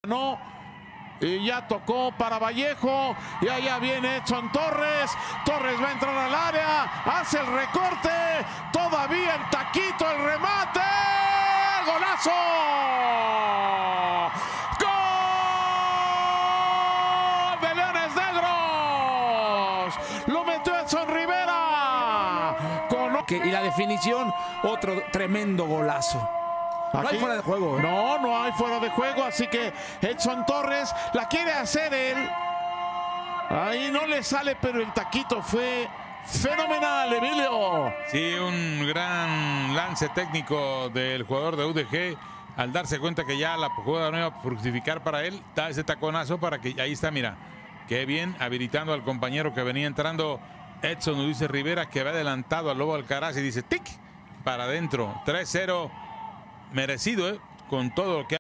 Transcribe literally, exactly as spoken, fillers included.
No, y ya tocó para Vallejo, y allá viene Edson Torres. Torres va a entrar al área, hace el recorte, todavía el taquito, el remate, ¡golazo! ¡Gol de Leones Negros! Lo metió Edson Rivera. Con... Y la definición, otro tremendo golazo. No Aquí, hay fuera de juego, ¿eh? No, no hay fuera de juego, así que Edson Torres la quiere hacer él. Ahí no le sale, pero el taquito fue fenomenal, Emilio. Sí, un gran lance técnico del jugador de U D G al darse cuenta que ya la jugada no iba a fructificar para él, da ese taconazo para que ahí está, mira, qué bien, habilitando al compañero que venía entrando, Edson Ulises Rivera, que había adelantado al Lobo Alcaraz y dice tic para adentro. Tres cero merecido, ¿eh? Con todo lo que